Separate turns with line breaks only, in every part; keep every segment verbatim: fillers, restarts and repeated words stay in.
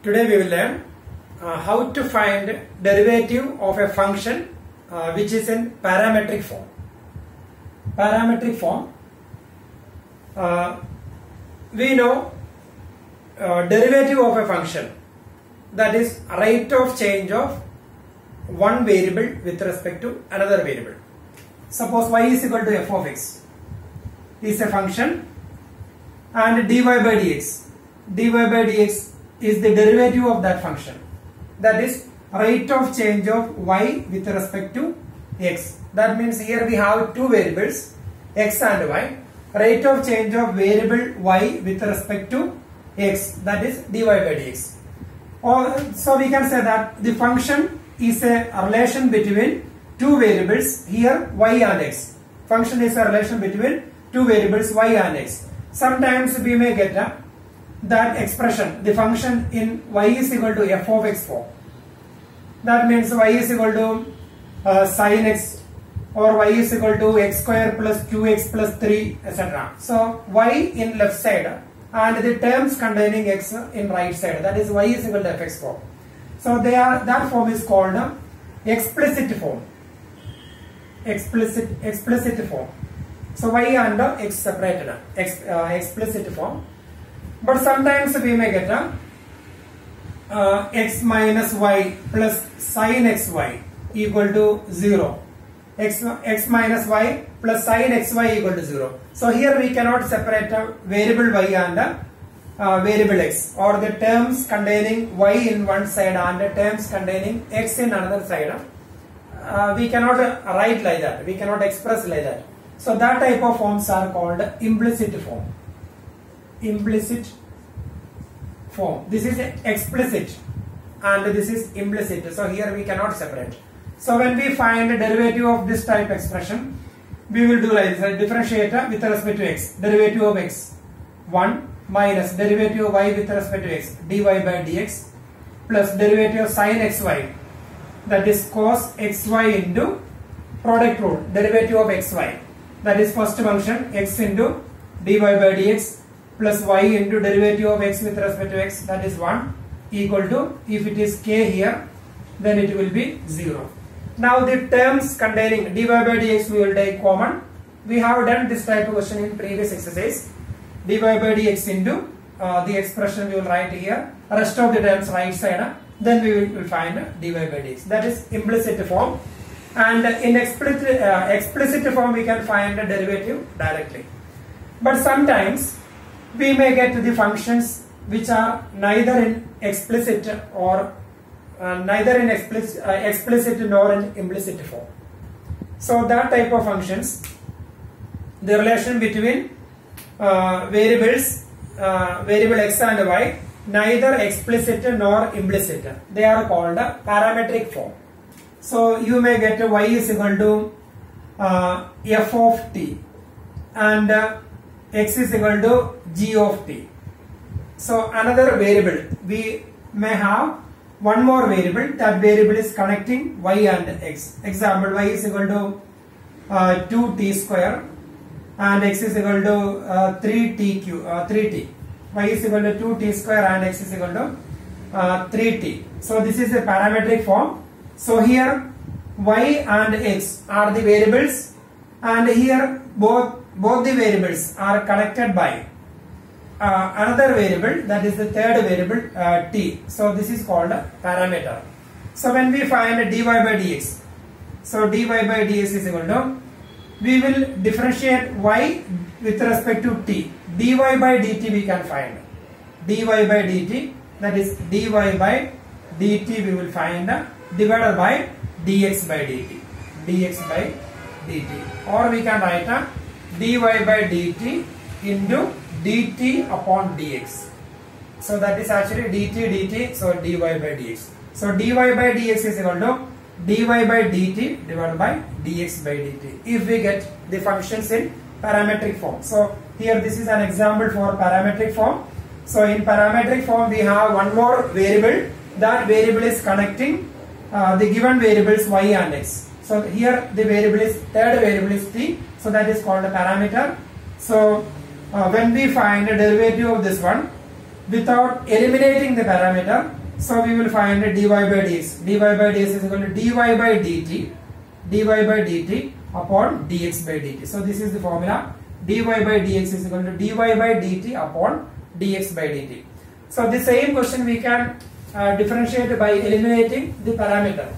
Today we will learn uh, how to find derivative of a function uh, which is in parametric form. Parametric form, uh, we know uh, derivative of a function, that is rate of change of one variable with respect to another variable. Suppose y is equal to f of x is a function and dy by dx. dy by dx is the derivative of that function, that is rate of change of y with respect to x. That means here we have two variables x and y. Rate of change of variable y with respect to x, that is dy by dx. Or, so we can say that the function is a relation between two variables, here y and x. Function is a relation between two variables y and x. Sometimes we may get a, that expression, the function in y is equal to f of x form. That means y is equal to uh, sin x, or y is equal to x square plus qx plus three, et cetera. So y in left side and the terms containing x in right side, that is y is equal to fx form. So they are, that form is called uh, explicit form. Explicit explicit form. So y and uh, x separated, uh, ex, uh, explicit form. But sometimes we may get a uh, x minus y plus sin xy equal to zero. X, x minus y plus sin xy equal to zero. So here we cannot separate a variable y and a uh, variable x, or the terms containing y in one side and the terms containing x in another side. Uh, we cannot uh, write like that. We cannot express like that. So that type of forms are called implicit form. Implicit form. This is explicit and this is implicit. So here we cannot separate. So when we find a derivative of this type expression, we will do like this: differentiate with respect to x, derivative of x one minus derivative of y with respect to x, dy by dx, plus derivative of sin xy, that is cos xy into product rule, derivative of xy, that is first function x into dy by dx plus y into derivative of x with respect to x, that is one, equal to, if it is k here, then it will be zero. Now the terms containing dy by dx we will take common. We have done this type of question in previous exercise. Dy by dx into uh, the expression we will write here, rest of the terms right side, uh, then we will, will find uh, dy by dx. That is implicit form. And uh, in explicit, uh, explicit form we can find a derivative directly. But sometimes we may get the functions which are neither in explicit or uh, neither in explicit, uh, explicit nor in implicit form. So that type of functions, the relation between uh, variables, uh, variable x and y, neither explicit nor implicit, they are called a parametric form. So you may get y is equal to uh, f of t and uh, x is equal to g of t. So another variable, we may have one more variable, that variable is connecting y and x. Example, y is equal to uh, two t square and x is equal to uh, three t cube, uh, three t. Y is equal to two t square and x is equal to uh, three t. So this is a parametric form. So here y and x are the variables, and here both both the variables are connected by uh, another variable, that is the third variable uh, t. So this is called a parameter. So when we find dy by dx, so dy by dx is equal to, we will differentiate y with respect to t. Dy by dt we can find, dy by dt, that is dy by dt we will find uh, divided by dx by dt, dx by dt, or we can write a dy by dt into dt upon dx. So that is actually dt dt, so dy by dx. So dy by dx is equal to dy by dt divided by dx by dt, if we get the functions in parametric form. So here this is an example for parametric form. So in parametric form we have one more variable, that variable is connecting uh, the given variables y and x. So here the variable is, third variable is t, so that is called a parameter. So uh, when we find a derivative of this one, without eliminating the parameter. So we will find dy by dx. dy by dx is equal to dy by dt, dy by dt upon dx by dt. So this is the formula. Dy by dx is equal to dy by dt upon dx by dt. So the same question we can uh, differentiate by eliminating the parameter.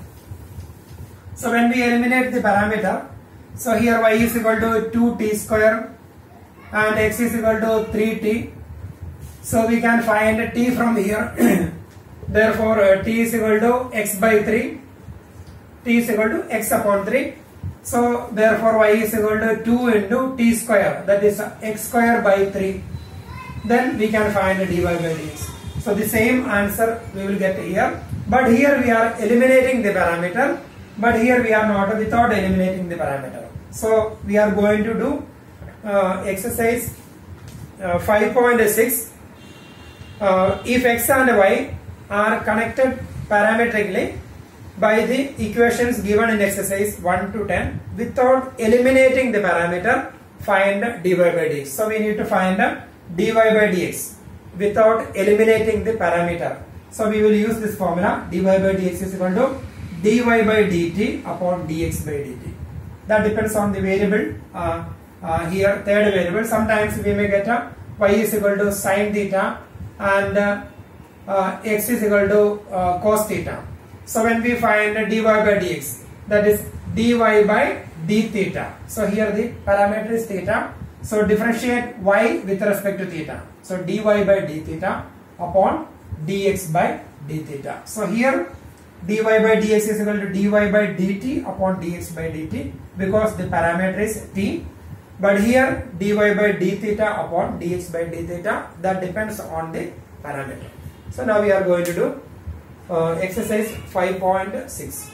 So when we eliminate the parameter, so here y is equal to two t square and x is equal to three t. So we can find t from here. Therefore, uh, t is equal to x by three. T is equal to x upon three. So therefore, y is equal to two into t square. That is uh, x square by three. Then we can find dy by dx. So the same answer we will get here. But here we are eliminating the parameter. But here we are not without eliminating the parameter. So we are going to do uh, exercise uh, five point six. Uh, if x and y are connected parametrically by the equations given in exercise one to ten without eliminating the parameter, find dy by dx. So we need to find dy by dx without eliminating the parameter. So we will use this formula. Dy by dx is equal to dy by dt upon dx by dt. That depends on the variable. Uh, uh, here third variable. Sometimes we may get a y is equal to sine theta and uh, uh, x is equal to uh, cos theta. So when we find dy by dx, that is dy by d theta. So here the parameter is theta. So differentiate y with respect to theta. So dy by d theta upon dx by d theta. So here dy by dx is equal to dy by dt upon dx by dt because the parameter is t. But here dy by d theta upon dx by d theta, that depends on the parameter. So now we are going to do uh, exercise five point six.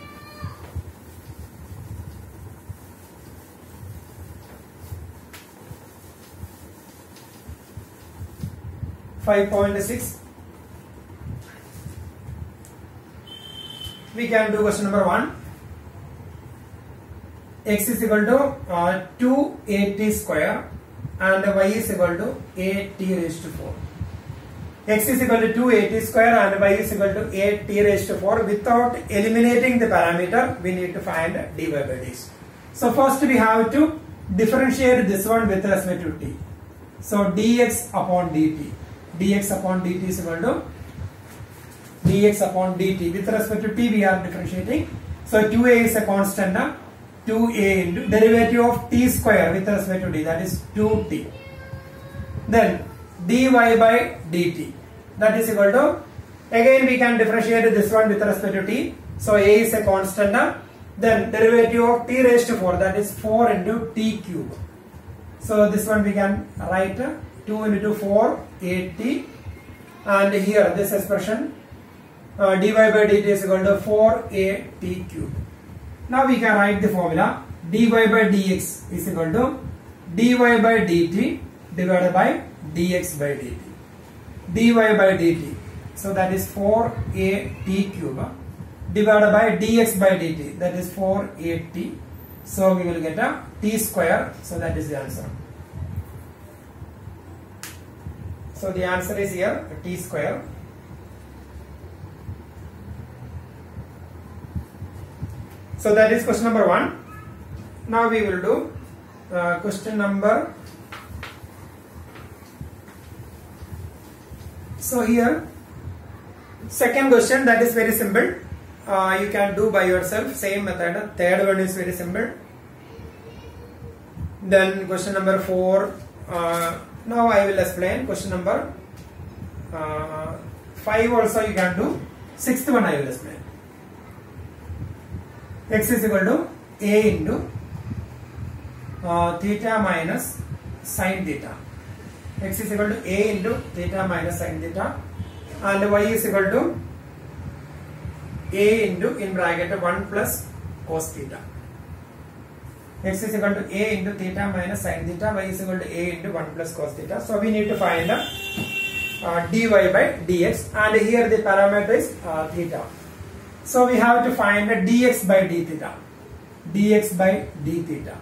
five point six. We can do question number one. X is equal to uh, two a t square and y is equal to a t raised to four. X is equal to two a t square and y is equal to a t raised to four. Without eliminating the parameter, we need to find dy by dx. So first we have to differentiate this one with respect to t. So dx upon dt. Dx upon dt is equal to dx upon dt. With respect to t we are differentiating. So two a is a constant. two a into derivative of t square with respect to d, that is two t. Then dy by dt, that is equal to, again we can differentiate this one with respect to t. So a is a constant. Then derivative of t raised to four, that is four into t cube. So this one we can write two into four a t, and here this expression uh, dy by dt is equal to four a t cube. Now we can write the formula. Dy by dx is equal to dy by dt divided by dx by dt. Dy by dt, so that is four a t cube divided by dx by dt, that is four a t. So we will get a t square. So that is the answer. So the answer is here t square. So that is question number one. Now we will do uh, question number. So here, second question, that is very simple. Uh, you can do by yourself, same method. Third one is very simple. Then question number four. Uh, now I will explain question number uh, five. Also you can do. Sixth one I will explain. X is equal to a into uh, theta minus sine theta. X is equal to a into theta minus sine theta, and y is equal to a into in bracket one plus cos theta. X is equal to a into theta minus sine theta, y is equal to a into one plus cos theta. So we need to find the uh, dy by dx, and here the parameter is uh, theta. So we have to find the dx by d theta. Dx by d theta.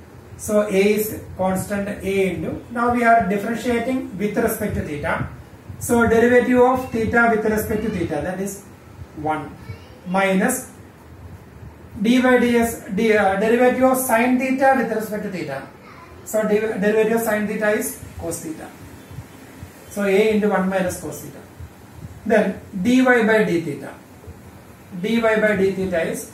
So a is constant a into. Now we are differentiating with respect to theta. So derivative of theta with respect to theta, that is one, minus d by ds, d, uh, derivative of sin theta with respect to theta. So derivative of sin theta is cos theta. So a into one minus cos theta. Then dy by d theta. Dy by d theta is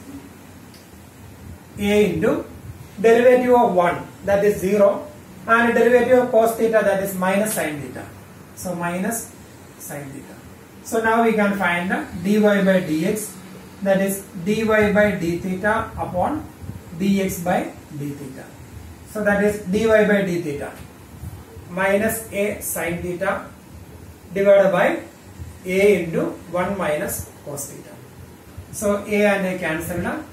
a into derivative of one, that is zero, and derivative of cos theta, that is minus sin theta. So minus sin theta. So now we can find the dy by dx, that is dy by d theta upon dx by d theta. So that is dy by d theta minus a sin theta divided by a into one minus cos theta. So a and a cancel now.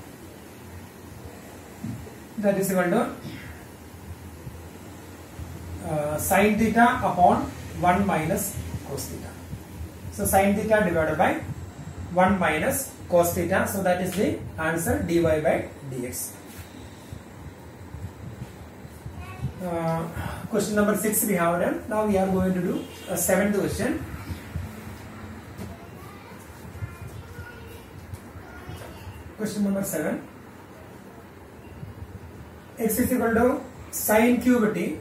That is equal to uh, sin theta upon one minus cos theta. So sin theta divided by one minus cos theta. So that is the answer, dy by dx. Uh, question number six we have done. Now we are going to do a seventh question. Question number seven. X is equal to sin cube t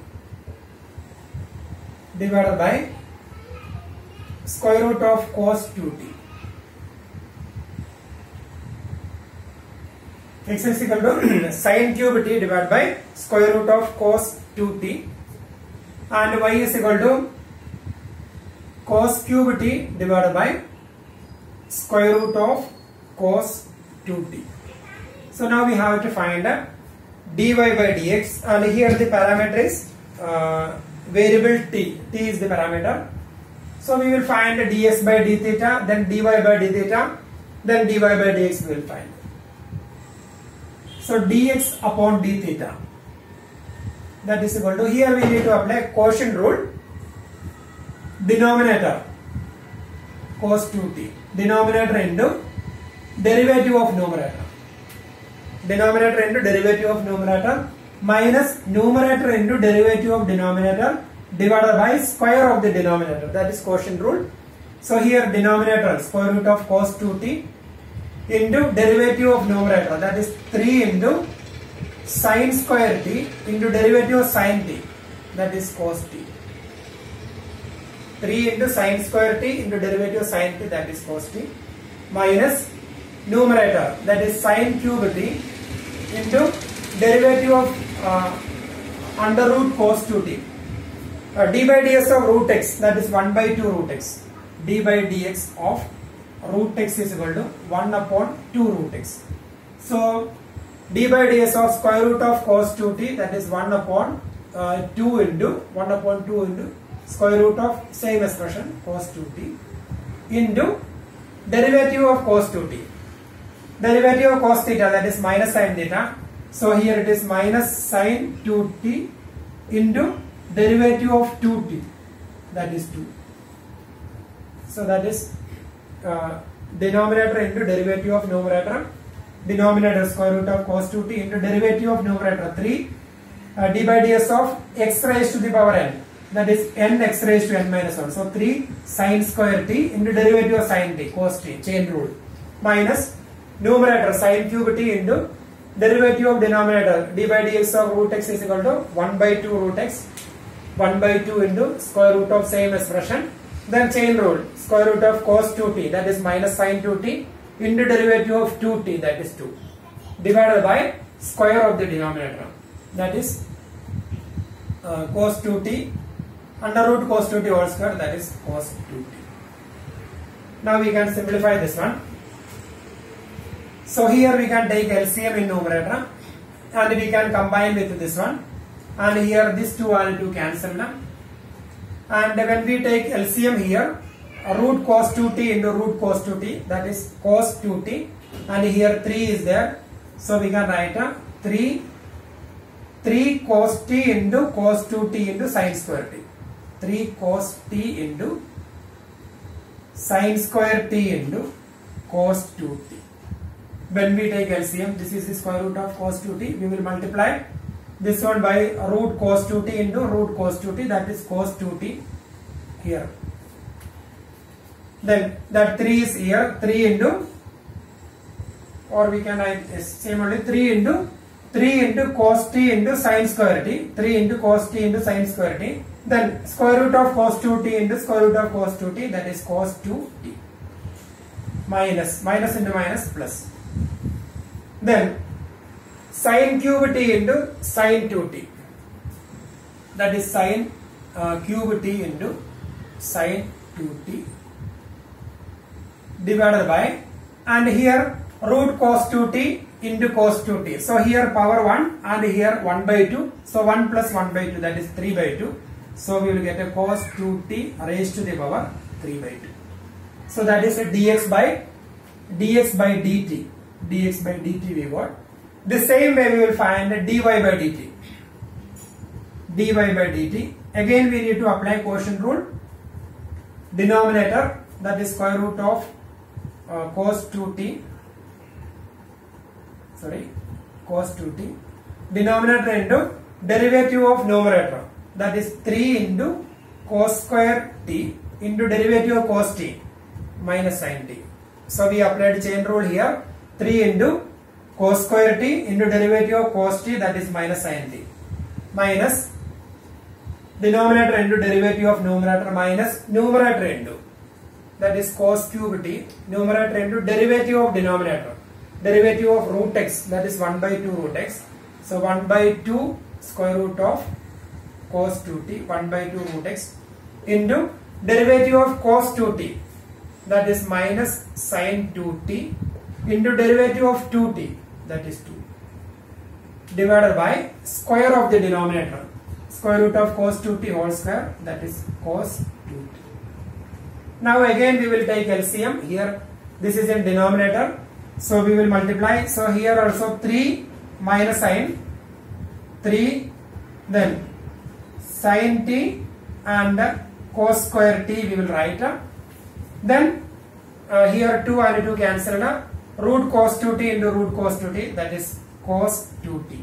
divided by square root of cos two t. X is equal to sin cube t divided by square root of cos two t, and y is equal to cos cube t divided by square root of cos two t. So now we have to find a dy by dx, and here the parameter is uh, variable t. T is the parameter. So we will find dx by d theta, then dy by d theta, then dy by dx we will find. So dx upon d theta, that is equal to, here we need to apply quotient rule. Denominator cos two t, denominator into derivative of numerator. Denominator into derivative of numerator minus numerator into derivative of denominator divided by square of the denominator, that is quotient rule. So here denominator square root of cos two t into derivative of numerator, that is three into sin square t into derivative of sin t, that is cos t. three into sin square t into derivative of sin t, that is cos t, minus numerator, that is sin cube t into derivative of uh, under root cos two t. Uh, d by dx of root x, that is one by two root x. D by dx of root x is equal to one upon two root x. So d by dx of square root of cos two t, that is one upon uh, two into one upon two into square root of same expression cos two t into derivative of cos two t. Derivative of cos theta, that is minus sin theta. So here it is minus sin two t into derivative of two t, that is two. So that is uh, denominator into derivative of numerator. Denominator square root of cos two t into derivative of numerator three. Uh, d by ds of x raised to the power n, that is n x raised to n minus one. So three sin square t into derivative of sin t, cos t, chain rule, minus numerator sin cube t into derivative of denominator d by dx of root x is equal to one by two root x, one by two into square root of same expression, then chain rule square root of cos two t, that is minus sin two t into derivative of two t, that is two, divided by square of the denominator, that is uh, cos two t under root cos two t whole square, that is cos two t. Now we can simplify this one. So here we can take L C M in numerator and we can combine with this one, and here this two are to cancel now. And when we take L C M here, root cos two t into root cos two t, that is cos two t, and here three is there, so we can write a three three cos t into cos two t into sin square t, three cos t into sin square t into cos two t. When we take L C M, this is the square root of cos two t, we will multiply this one by root cos two t into root cos two t, that is cos two t here. Then that three is here, three into, or we can write same only three into three into cos t into sin square t, three into cos t into sin square t. Then square root of cos two t into square root of cos two t, that is cos two t. Minus, minus into minus plus. Then sin cube t into sin two t, that is sin uh, cube t into sin two t, divided by, and here root cos two t into cos two t. So here power one and here one by two. So one plus one by two, that is three by two. So we will get a cos two t raised to the power three by two. So that is a dx by dx by dt. Dx by dt we got. The same way we will find dy by dt. Dy by dt. Again we need to apply quotient rule. Denominator, that is square root of uh, cos two t. Sorry, cos two t. Denominator into derivative of numerator, that is three into cos square t into derivative of cos t minus sin t. So we applied chain rule here. three into cos square t into derivative of cos t, that is minus sin t, minus denominator into derivative of numerator minus numerator into, that is cos cube t, numerator into derivative of denominator, derivative of root x, that is one by two root x. So one by two square root of cos two t, one by two root x, into derivative of cos two t, that is minus sin two t, into derivative of two t, that is two, divided by square of the denominator, square root of cos two t whole square, that is cos two t. Now again we will take L C M. Here this is in denominator, so we will multiply. So here also three minus sin, three, then sin t and cos square t we will write. Then uh, here two and two cancel. Root cos two t into root cos two t, that is cos two t.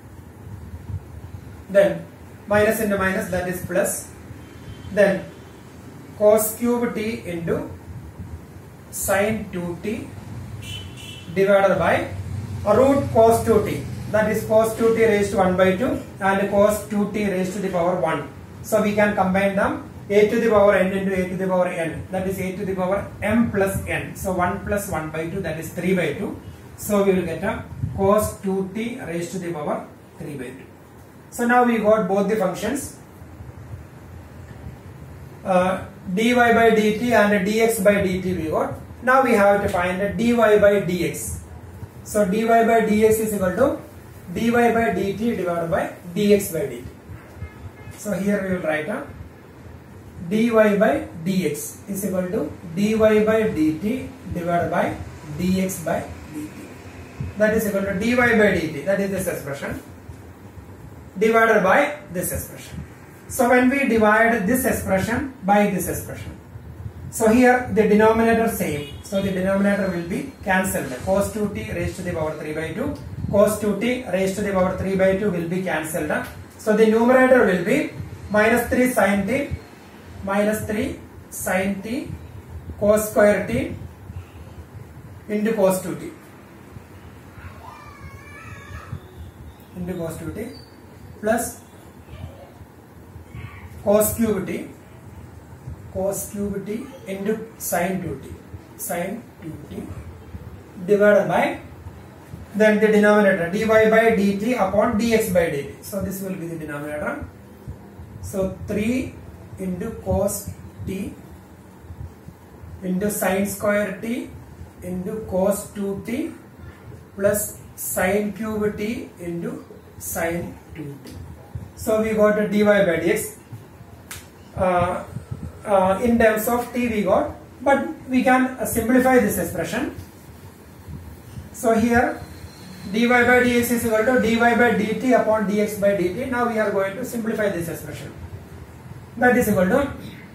Then minus into minus, that is plus. Then cos cube t into sin two t divided by root cos two t, that is cos two t raised to one by two and cos two t raised to the power one. So we can combine them, a to the power n into a to the power n, that is a to the power m plus n. So one plus one by two, that is three by two. So we will get a cos two t raised to the power three by two. So now we got both the functions, uh, dy by dt and dx by dt we got. Now we have to find a dy by dx. So dy by dx is equal to dy by dt divided by dx by dt. So here we will write a dy by dx is equal to dy by dt divided by dx by dt. That is equal to dy by dt, that is this expression, divided by this expression. So when we divide this expression by this expression, so here the denominator same, so the denominator will be cancelled. Cos two t raised to the power three by two, cos two t raised to the power three by two will be cancelled. So the numerator will be minus three sin t, minus three sin t cos square t into cos two t, into cos two t plus cos cube t, cos cube t into sin two t, sin two t divided by, then the denominator dy by dt upon dx by dt. So this will be the denominator. So three into cos t into sin square t into cos two t plus sin cube t into sin two t. So we got a dy by dx. Uh, uh, in terms of t we got, but we can uh, simplify this expression. So here dy by dx is equal to dy by dt upon dx by dt. Now we are going to simplify this expression. That is equal to,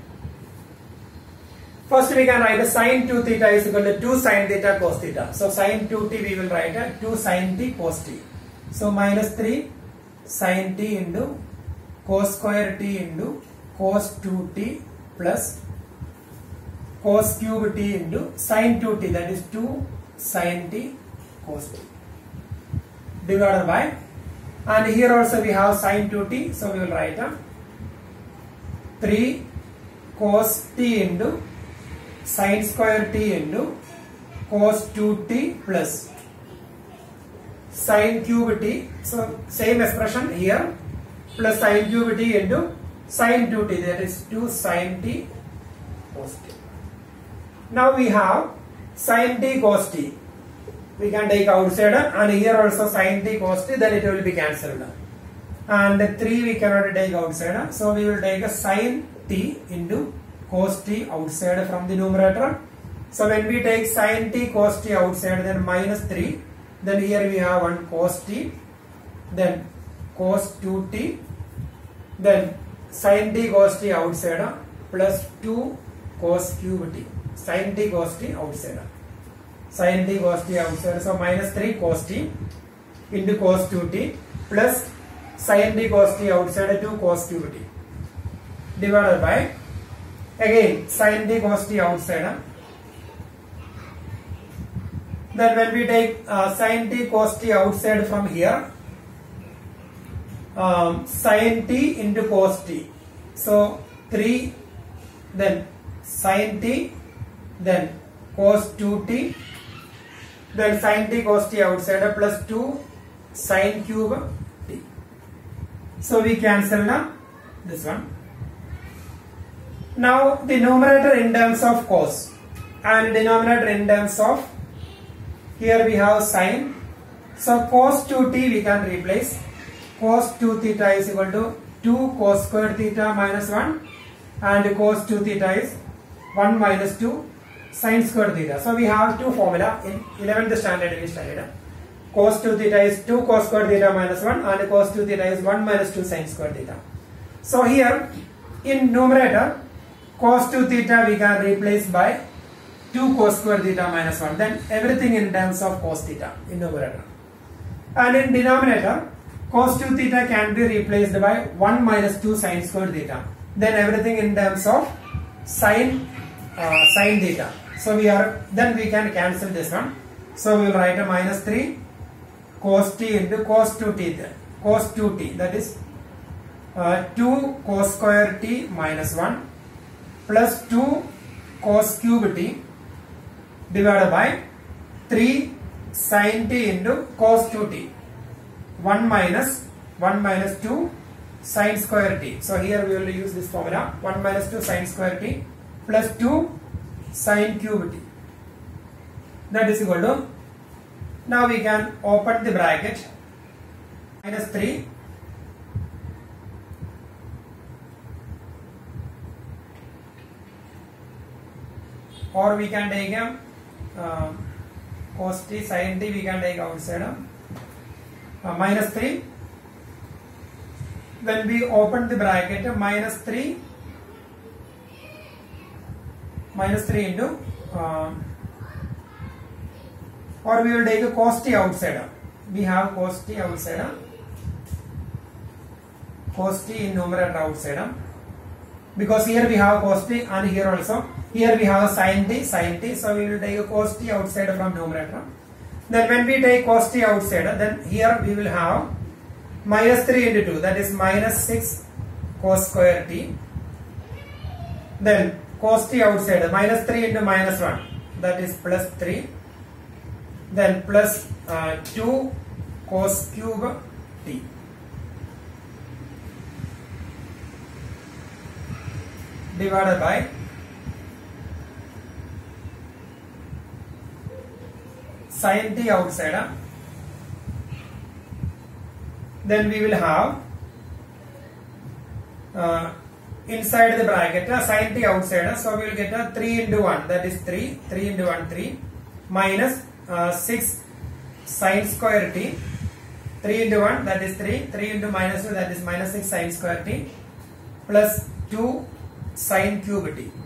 first we can write a sin two theta is equal to two sin theta cos theta. So sin two t we will write a two sin t cos t. So minus three sin t into cos square t into cos two t plus cos cube t into sin two t, that is two sin t cos t divided by, and here also we have sin two t, so we will write a three cos t into sin square t into cos two t plus sin cube t, so same expression here, plus sin cube t into sin two t, that is two sin t cos t. Now we have sin t cos t, we can take outside, and here also sin t cos t, then it will be cancelled, and three we cannot take outside, so we will take a sin t into cos t outside from the numerator. So when we take sin t cos t outside, then minus three, then here we have one cos t, then cos two t, then sin t cos t outside plus two cos cube t, sin t cos t outside, sin t cos t outside, so minus three cos t into cos two t plus sin t cos t outside two cos cube t divided by, again sin t cos t outside, then when we take uh, sin t cos t outside from here, um, sin t into cos t, so three, then sin t, then cos two t, then sin t cos t outside plus two sin cube t, so we cancel now this one. Now the numerator in terms of cos and denominator in terms of, here we have sin, so cos two t we can replace, cos two theta is equal to two cos square theta minus one, and cos two theta is one minus two sin square theta. So we have two formula in eleventh standard we studied. Cos two theta is two cos square theta minus one, and cos two theta is one minus two sin square theta. So here in numerator, cos two theta we can replace by two cos square theta minus one, then everything in terms of cos theta in numerator. And in denominator, cos two theta can be replaced by one minus two sin square theta, then everything in terms of sin uh, sin theta. So we are, then we can cancel this one, so we will write a minus three cos t into cos two t, cos two t, that is uh, two cos square t minus one plus two cos cube t divided by three sin t into cos two t, one minus one minus two sin square t. So here we will use this formula, one minus two sin square t plus two sin cube t, that is equal to, now we can open the bracket, minus three or we can take a uh, cos t sin t we can take outside, uh, minus three, when we open the bracket, minus three minus three into uh, or we will take a cos t outside, we have cos t outside, cos t in numerator outside, because here we have cos t and here also, here we have sin t, sin t, so we will take a cos t outside from numerator. Then when we take cos t outside, then here we will have minus three into two, that is minus six cos square t, then cos t outside, minus three into minus one, that is plus three, then plus uh, two cos cube t divided by sin t outside, then we will have uh, inside the bracket uh, sin t outside, so we will get a three into one, that is three, three into one, three, minus uh, six sin square t, three into one, that is three, three into minus two, that is minus six sin square t, plus two sin cube t.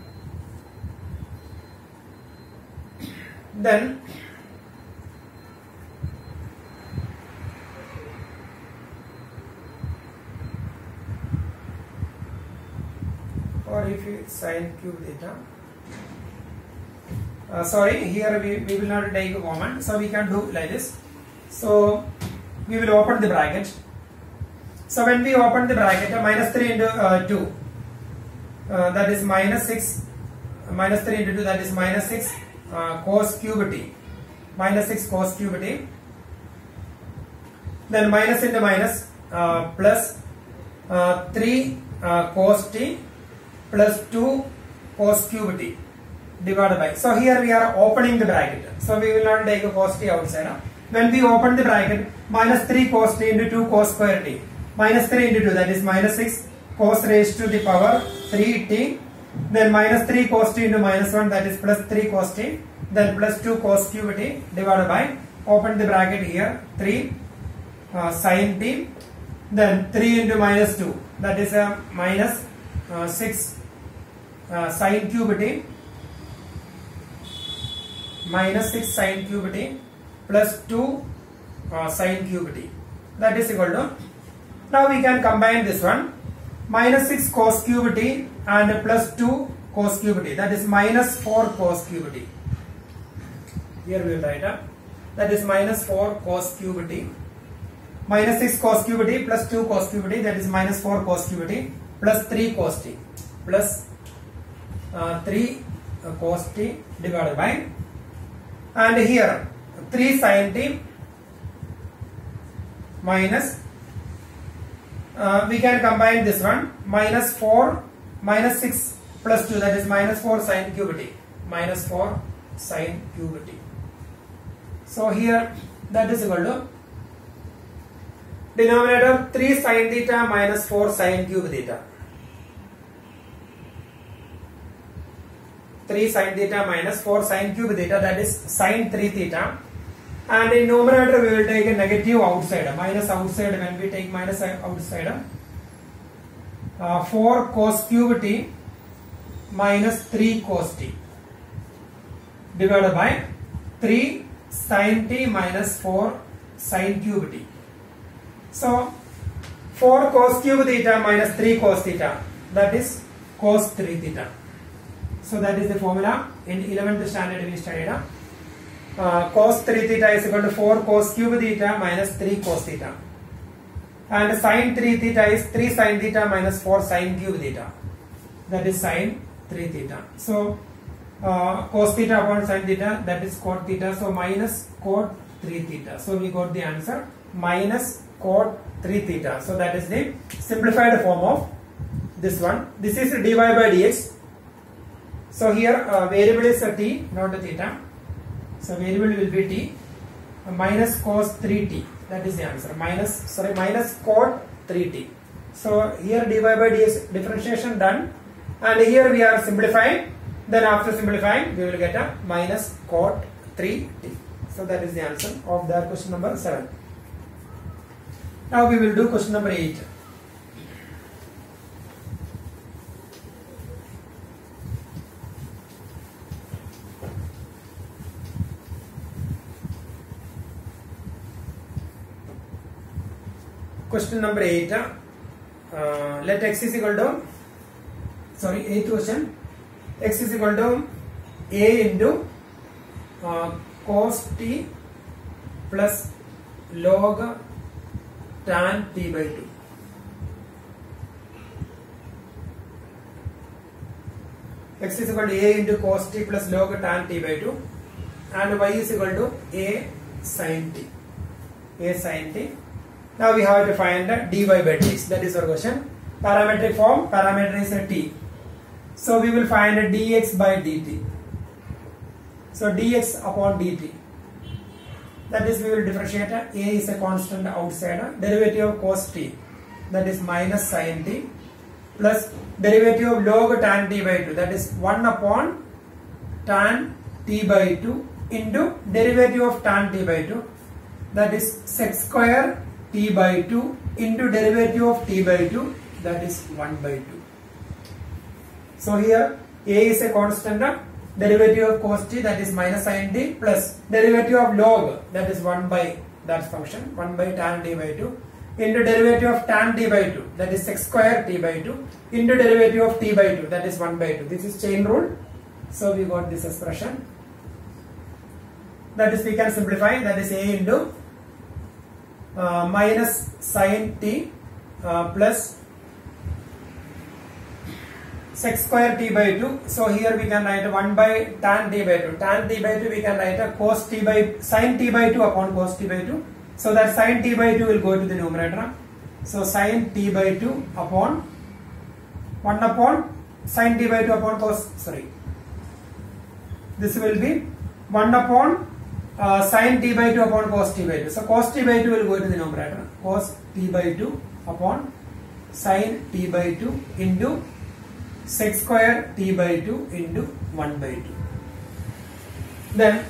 Then or if you sin cube theta, uh, sorry, here we, we will not take a common, so we can do like this. So we will open the bracket. So when we open the bracket, uh, minus three into uh, two, uh, that is minus six, uh, minus three into two, that is minus six uh, cos cube t, minus six cos cube t, then minus into minus uh, plus uh, three uh, cos t plus two cos cube t divided by. So here we are opening the bracket. So we will not take a cos t outside. Huh? When we open the bracket, minus three cos t into two cos square t, minus three into two, that is minus six cos raised to the power three t, then minus three cos t into minus one, that is plus three cos t, then plus two cos cube t divided by, open the bracket here, three uh, sin t, then three into minus two, that is a uh, minus uh, six uh, sin cube t, minus six sin cube t plus two uh, sin cube t, that is equal to, now we can combine this one, minus six cos cube t and plus two cos cube t, that is minus four cos cube t. Here we will write up, that is minus four cos cube t, minus six cos cube t plus two cos cube t, that is minus four cos cube t, plus three cos t, plus uh, three uh, cos t divided by, and here three sin t minus, uh, we can combine this one, minus four minus six plus two, that is minus four sin cube t, minus four sin cube t. So here that is equal to, denominator three sin theta minus four sin cube theta, three sin theta minus four sin cube theta, that is sin three theta, and in numerator we will take a negative outside, minus outside, when we take minus outside, uh, four cos cube t minus three cos t divided by three sin t minus four sin cube t. So four cos cube theta minus three cos theta, that is cos three theta. So that is the formula. In eleventh standard we studied. Uh, cos three theta is equal to four cos cube theta minus three cos theta, and sin three theta is three sin theta minus four sin cube theta, that is sin three theta. So uh, cos theta upon sin theta, that is cot theta, so minus cot three theta. So we got the answer, minus cot three theta. So that is the simplified form of this one. This is dy by dx. So here uh, variable is a t, not a theta. So variable will be t, uh, minus cos three t, that is the answer, minus, sorry, minus cot three t. So here dy by dx differentiation done, and here we are simplifying, then after simplifying we will get a minus cot three t. So that is the answer of that question number seven. Now we will do question number eight. Question number eight. Uh, let x is equal to, sorry, eighth question. X is equal to a into uh, cos t plus log tan t by two. X is equal to a into cos t plus log tan t by two, and y is equal to a sin t. A sin t. Now we have to find dy by dx. That is our question. Parametric form. Parameter is a t. So we will find dx by dt. So dx upon dt. That is, we will differentiate. A is a constant outside. Derivative of cos t, that is minus sin t, plus derivative of log tan t by two, that is one upon tan t by two, into derivative of tan t by two, that is sec square t by two, into derivative of t by two, that is one by two. So here a is a constant, derivative of cos t, that is minus sin t, plus derivative of log, that is one by that function, one by tan t by two, into derivative of tan t by two, that is sec square t by two, into derivative of t by two, that is one by two. This is chain rule. So we got this expression. that is we can simplify, that is a into uh, minus sin t uh, plus sec square t by two. So here we can write one by tan t by two. Tan t by two we can write a cos t by sin t by two upon cos t by two. So that sin t by two will go to the numerator. So sin t by two upon one upon sin t by two upon cos, sorry. This will be one upon uh, sin t by two upon cos t by two. So cos t by two will go to the numerator. Cos t by two upon sin t by two into sec square t by two into one by two. Then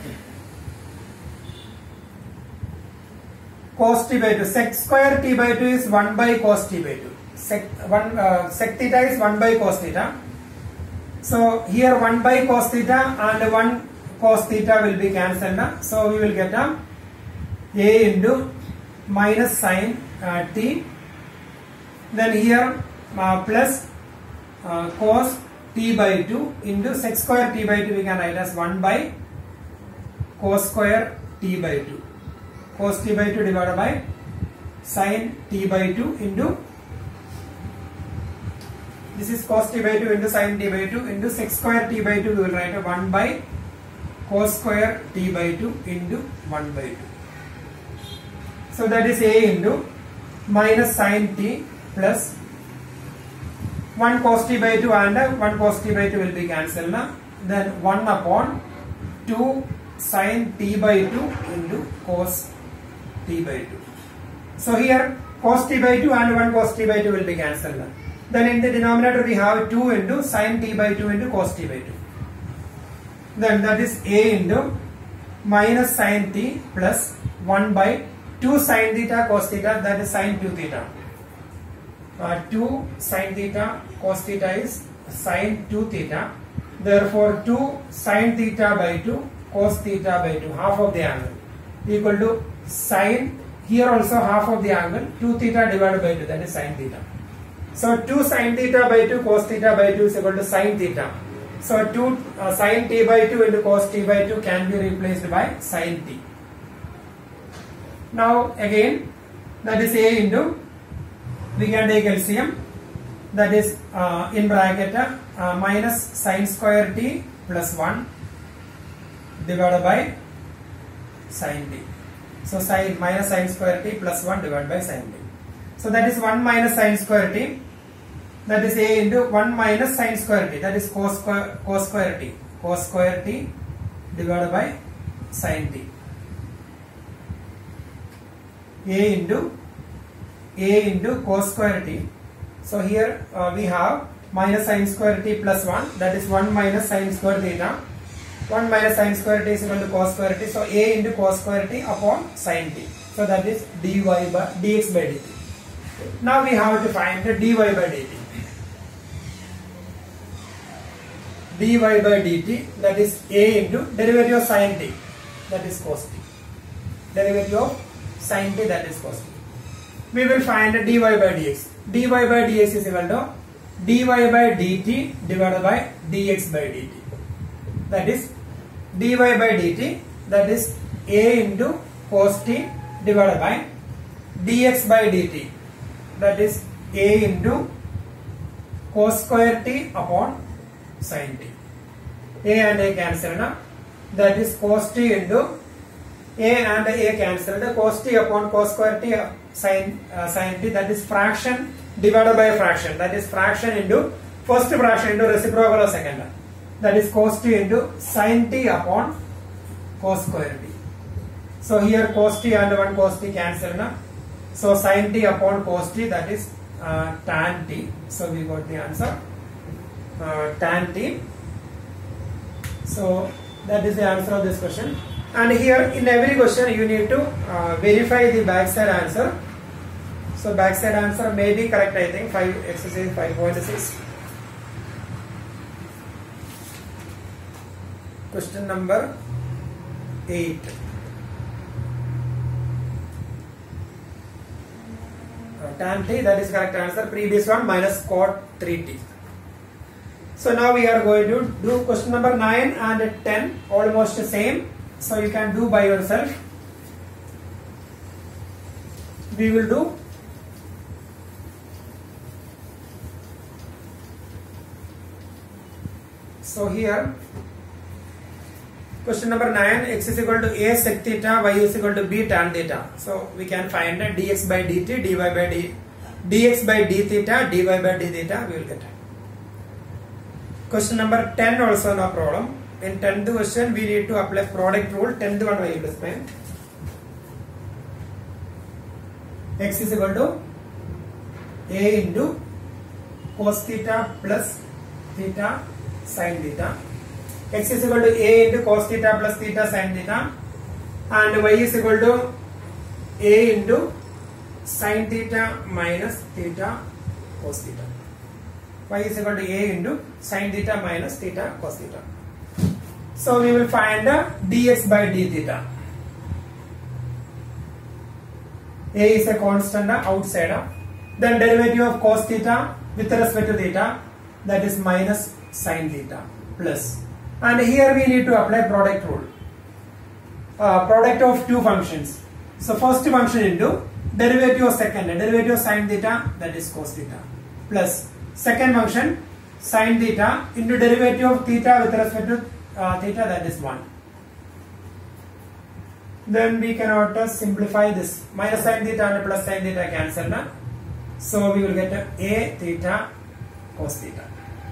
cos t by two, sec square t by two is one by cos t by two. Sec, one, uh, sec theta is one by cos theta. So here one by cos theta and one cos theta will be cancelled. So we will get a a into minus sin uh, t. Then here uh, plus uh, cos t by two into sec square t by two we can write as one by cos square t by two. Cos t by two divided by sin t by two into, this is cos t by two into sin t by two into sec square t by two, we will write a one by cos square t by two into one by two. So that is a into minus sin t plus one cos t by two and one cos t by two will be cancelled. Then one upon two sin t by two into cos t by two. So here cos t by two and one cos t by two will be cancelled. Then in the denominator we have two into sin t by two into cos t by two. Then that is a into minus sin t plus one by two sin theta cos theta, that is sin two theta. Uh, two sin theta cos theta is sin two theta. Therefore two sin theta by two cos theta by two, half of the angle, equal to sin, here also half of the angle, two theta divided by two, that is sin theta. So two sin theta by two cos theta by two is equal to sin theta. So two uh, sin t by two into cos t by two can be replaced by sin t. Now again, that is a into, we can take L C M, that is uh, in bracket uh, minus sin square t plus one divided by sin t. So sin minus sin square t plus one divided by sin t. So that is one minus sin square t, that is a into one minus sin square t, that is cos square, cos square t, cos square t divided by sin t. A into a into cos square t. So here uh, we have minus sin square t plus one, that is one minus sin square theta. one minus sin square t is equal to cos square t. So a into cos square t upon sin t. So that is dy by dx by dt. Now we have to find the dy by dt. Dy by dt, that is a into derivative of sin t, that is cos t. Derivative of sin t, that is cos t. We will find dy by dx. Dy by dx is equal to dy by dt divided by dx by dt. That is dy by dt, that is a into cos t divided by dx by dt, that is a into cos square t upon sin t. A and a cancelled, that is cos t into a and a cancelled, cos t upon cos square t sin, uh, sin t, that is fraction divided by fraction, that is fraction into first fraction into reciprocal of second, that is cos t into sin t upon cos square t. So here cos t and one cos t cancel. So sin t upon cos t, that is uh, tan t. So we got the answer uh, tan t. So that is the answer of this question. And here in every question you need to uh, verify the backside answer. So backside answer may be correct, I think. Five exercise five point six. Question number eight. Uh, tan t, that is correct answer. Previous one minus cot three t. So now we are going to do question number nine and ten, almost the same. So you can do by yourself. We will do so here question number nine, x is equal to a sec theta, y is equal to b tan theta. So we can find that dx by dt, dy by d, dx by d theta, dy by d theta, we will get. Question number ten also no problem. In tenth question we need to apply product rule. tenth one I will explain. X is equal to a into cos theta plus theta sin theta. X is equal to a into cos theta plus theta sin theta, and y is equal to a into sin theta minus theta cos theta. Y is equal to a into sin theta minus theta cos theta. So we will find the dx by d theta. A is a constant outside. Then derivative of cos theta with respect to theta, that is minus sin theta plus. And here we need to apply product rule. Uh, product of two functions. So first function into derivative of second, derivative of sin theta, that is cos theta, plus second function sin theta into derivative of theta with respect to uh, theta, that is one. Then we cannot uh, simplify this. Minus sin theta and plus sin theta cancel. Na? So we will get uh, a theta cos theta.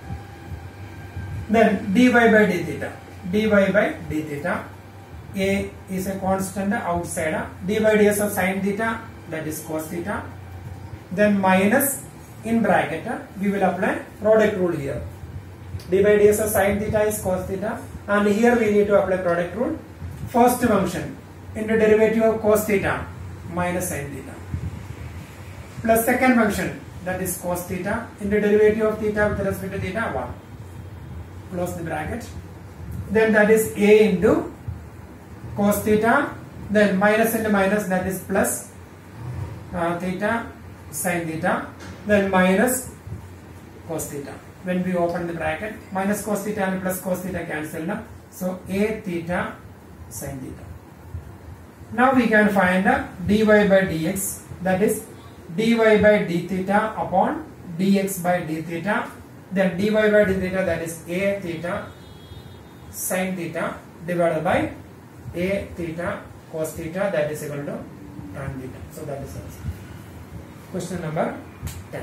Then dy by d theta. Dy by d theta. A is a constant outside. D by ds of sin theta, that is cos theta. Then minus in bracket we will apply product rule here. D by ds of sin theta is cos theta, and here we need to apply product rule. First function into derivative of cos theta minus sin theta, plus second function, that is cos theta, into derivative of theta with respect to theta, one. Close the bracket. Then that is a into cos theta, then minus into minus, that is plus uh, theta sin theta, then minus cos theta. When we open the bracket, minus cos theta and plus cos theta cancel now. So a theta sin theta. Now we can find a dy by dx, that is dy by d theta upon dx by d theta. Then dy by d theta, that is a theta sin theta divided by a theta cos theta, that is equal to tan theta. So that is answer. Question number ten.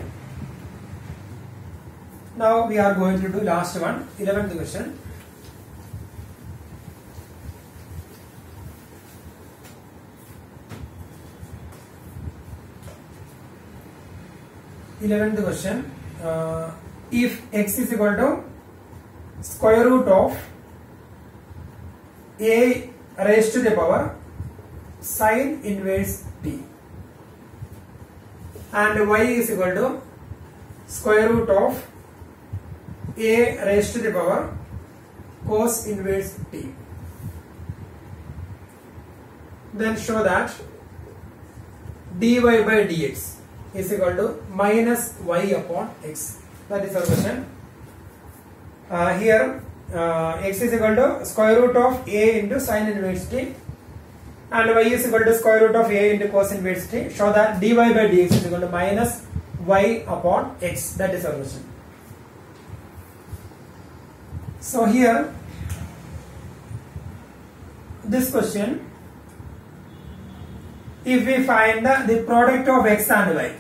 Now we are going to do last one, eleventh question. eleventh question. Uh, if x is equal to square root of a raised to the power sin inverse t, and y is equal to square root of a raised to the power cos inverse t, then show that dy by dx is equal to minus y upon x. That is our question. Uh, here uh, x is equal to square root of a into sin inverse t, and y is equal to square root of a into cos inverse t. Show that dy by dx is equal to minus y upon x. That is our question. So here, this question, if we find the, the product of x and y,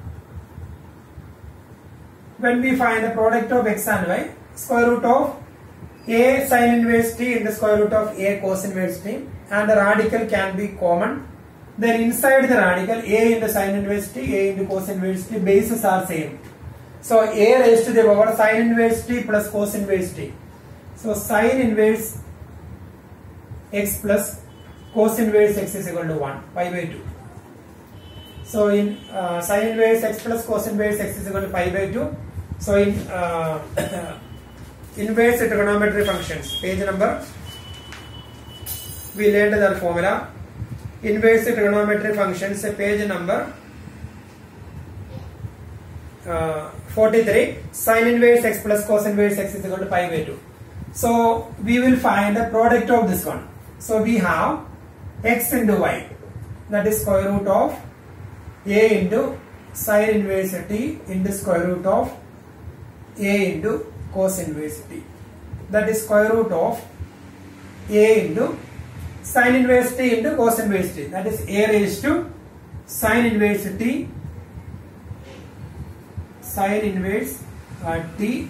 when we find the product of x and y, square root of a sin inverse t in the square root of a cos inverse t, and the radical can be common, then inside the radical a into sin inverse t, a into cos inverse t, bases are same. So a raised to the power sin inverse t plus cos inverse t. So sin inverse x plus cos inverse x is equal to one, pi by two. So in uh, sin inverse x plus cos inverse x is equal to pi by two. So in uh, inverse trigonometry functions, page number, we learned the formula. Inverse trigonometry functions, page number uh, forty-three. Sin inverse x plus cos inverse x is equal to pi by two. So we will find the product of this one. So we have x into y, that is square root of a into sine inverse t into square root of a into cos inverse t. That is square root of a into sine inverse t into cos inverse t. That is a raised to sine inverse t, sine inverse uh, t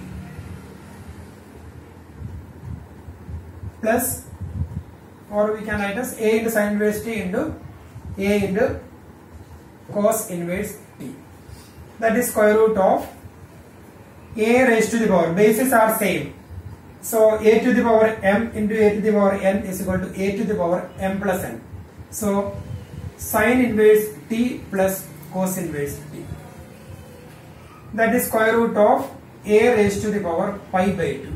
plus, or we can write as a into sine inverse t into a into cos inverse t. That is square root of a raised to the power. Bases are same. So a to the power m into a to the power n is equal to a to the power m plus n. So sine inverse t plus cos inverse t. That is square root of a raised to the power pi by two.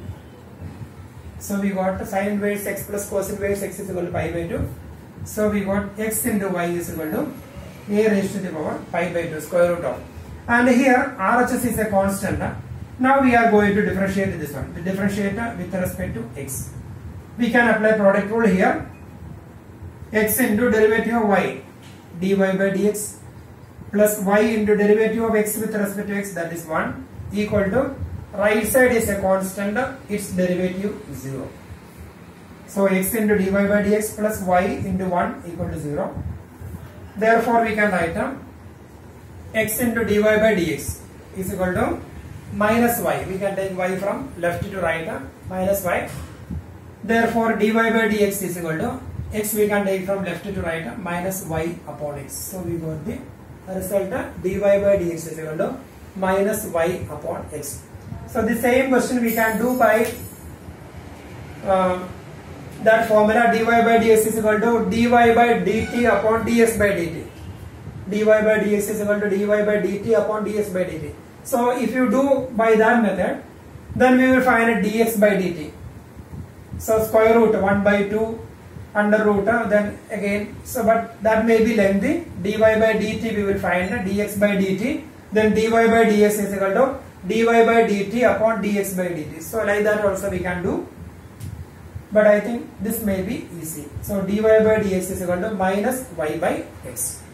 So we got sine inverse x plus cos inverse x is equal to pi by two. So we got x into y is equal to a raised to the power pi by two, square root of. And here R H S is a constant. Now we are going to differentiate this one. The differentiate with respect to x. We can apply product rule here. X into derivative of y, dy by dx, plus y into derivative of x with respect to x, that is one, equal to right side is a constant, its derivative zero. So x into dy by dx plus y into one equal to zero. Therefore we can write uh, x into dy by dx is equal to minus y. We can take y from left to right, uh, minus y. Therefore dy by dx is equal to x, we can take from left to right, uh, minus y upon x. So we got the result, uh, dy by dx is equal to minus y upon x. So the same question we can do by uh, that formula, dy by dx is equal to dy by dt upon dx by dt. Dy by dx is equal to dy by dt upon dx by dt. So if you do by that method, then we will find a dx by dt. So square root one by two under root, uh, then again, so but that may be lengthy. Dy by dt we will find uh, dx by dt, then dy by dx is equal to dy by dt upon dx by dt. So like that also we can do, but I think this may be easy. So dy by dx is equal to minus y by x.